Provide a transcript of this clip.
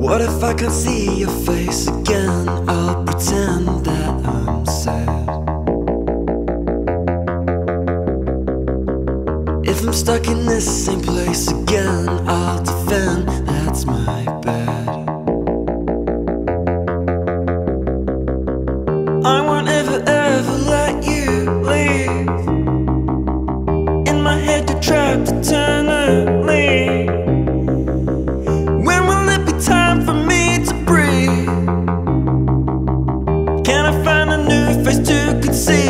What if I can't see your face again? I'll pretend that I'm sad. If I'm stuck in this same place again, I'll defend that's my bad. I won't ever, ever let you leave. In my head you're trapped eternally. When will it be time for me to breathe? Can I find a new face to conceive?